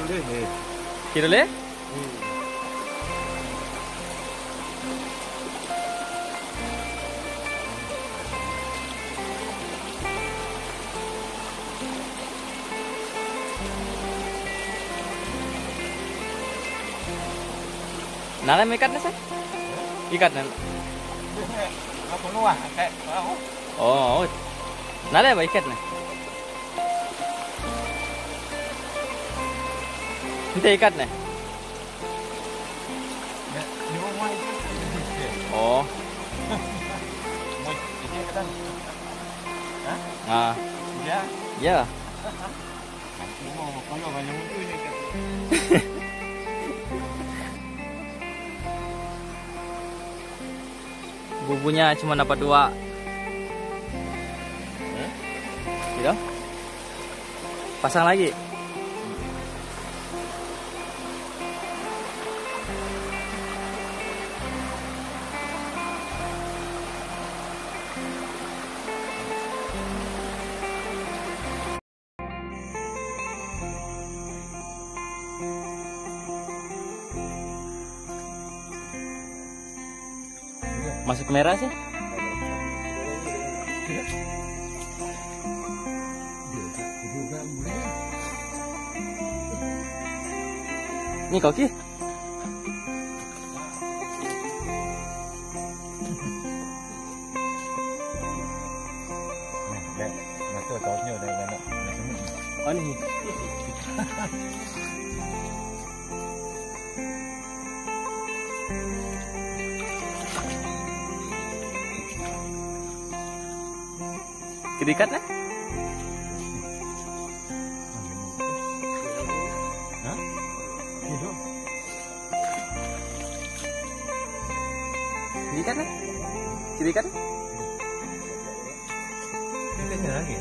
dulu ni. Kira le? Nala may ikat na sa? Ikat na. Apa nuah? Kayak tahu. Oh, nala ba ikat na? Hindi ikat na. Ni rumah itu. Oh. Moi, ini kan. Hah? Ah, Ya. ya. Mau kalau banyak mutu ni kan. Bubunya cuma dapat 2. Gitu. Pasang lagi. Masuk merah sih? Ini kaki? Nak tahu dah nak semua. Oh ni. Kedikat na? Hah? Itu. Kedikat na? Kedikat na? Kita lagi.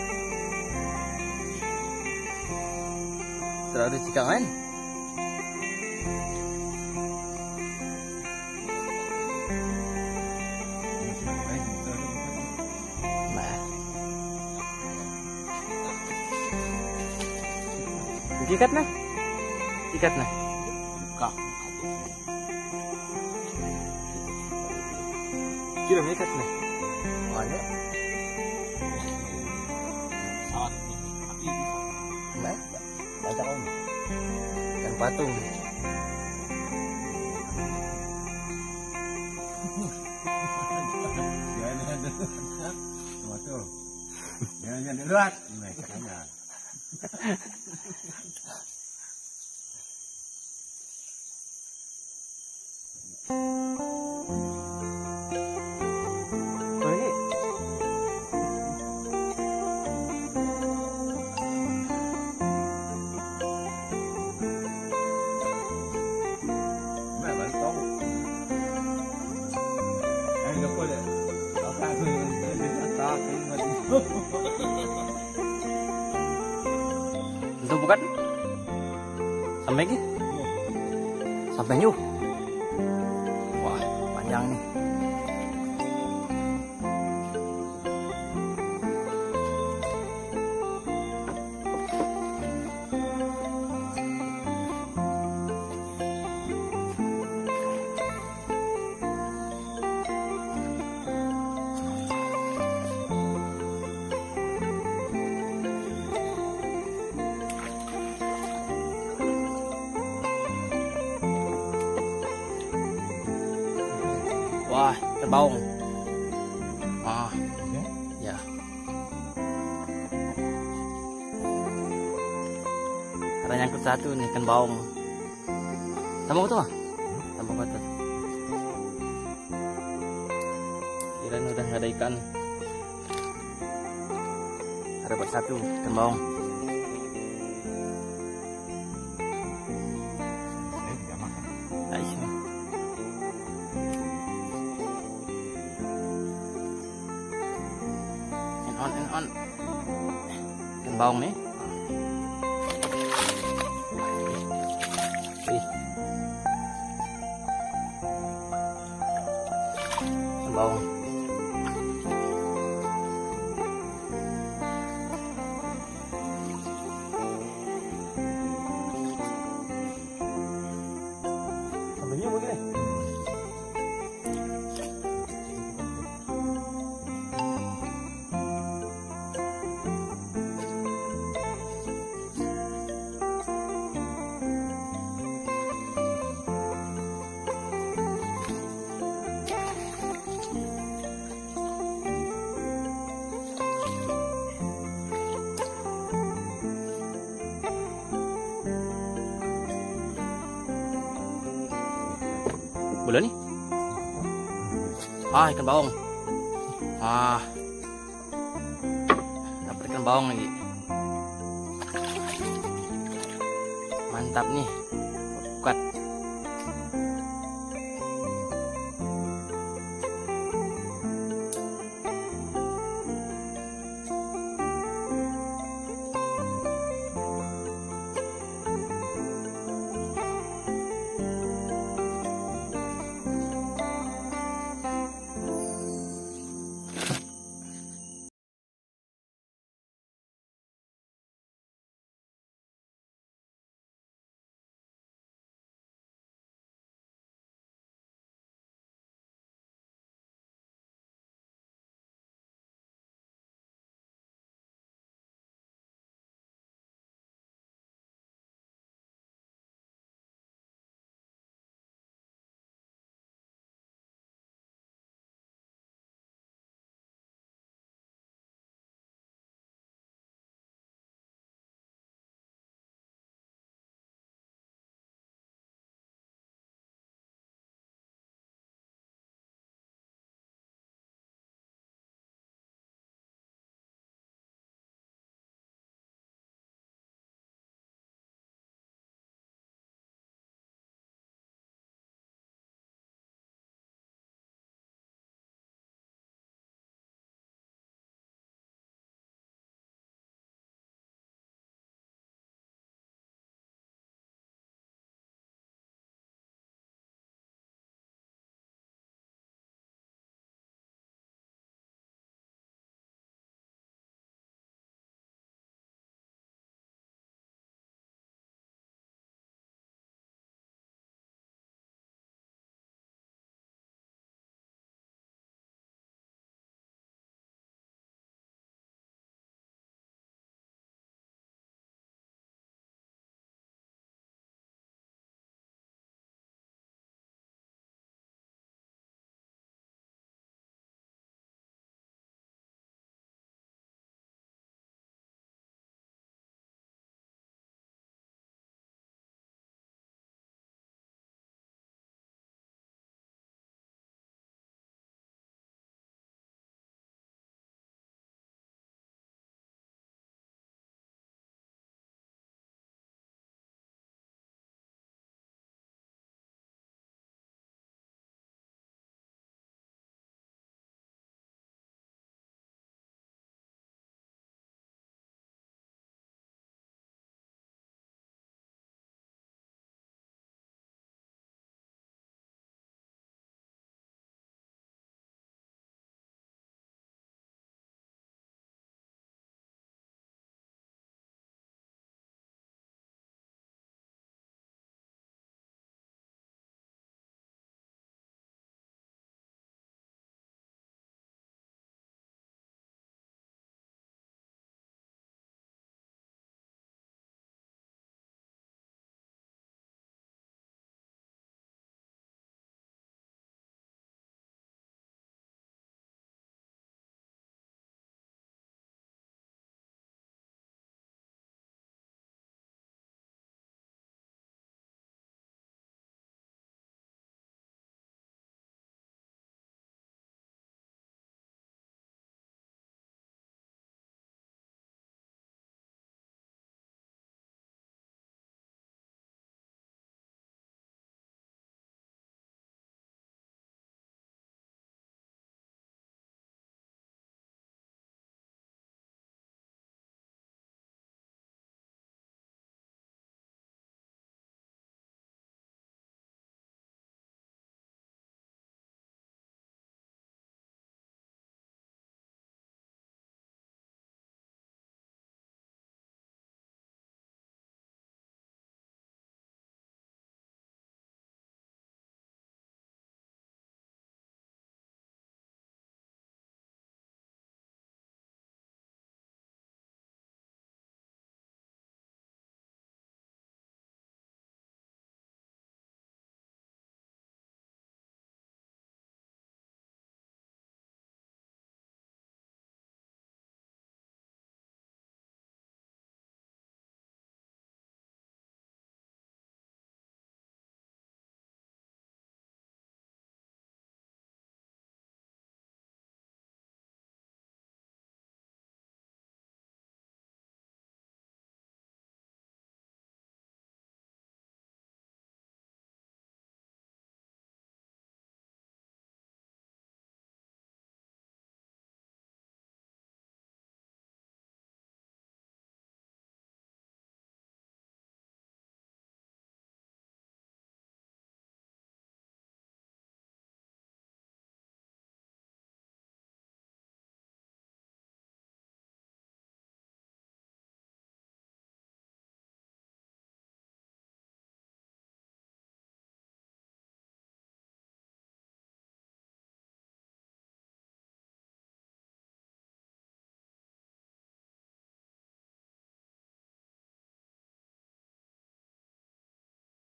Terlalu cikang kan? Ikat na. Ikat na. Kak. Kira may ikat na. Mana? Saat api bisa. Nah, Ada om. yang patung. Jangan ada. Betul. Jangan ada luat. Nah, katanya. Oh ini. Mẹ vẫn tốt. Anh đâu có lẽ. Nó ta thôi, nó ta cái mình. Itu bukan? Sampai lagi? Sampai nyuh. Wah, panjang nih. Wah, terbaung. Ah, ya. Ada nyangkut satu nih ikan baung. Tambah betul mah? Tambah betul. Kirain udah nggak ada ikan. Ada dapat satu ikan baung. Aisyah. On. Ikan baung nih. Wih. Ikan baung. Bola nih. Ah, ikan baung. Ah. Dapat ikan baung lagi. Mantap nih. Kuat.